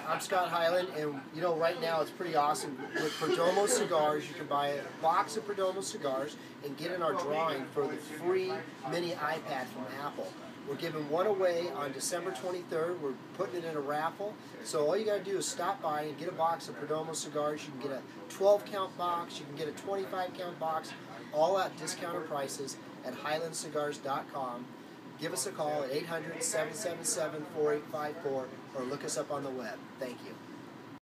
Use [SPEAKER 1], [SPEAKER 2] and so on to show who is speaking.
[SPEAKER 1] I'm Scott Hyland, and you know, right now it's pretty awesome. With Perdomo Cigars, you can buy a box of Perdomo Cigars and get in our drawing for the free mini iPad from Apple. We're giving one away on December 23rd. We're putting it in a raffle. So all you got to do is stop by and get a box of Perdomo Cigars. You can get a 12-count box. You can get a 25-count box, all at discounted prices at HylandCigars.com. Give us a call at 800-777-4854 or look us up on the web. Thank you.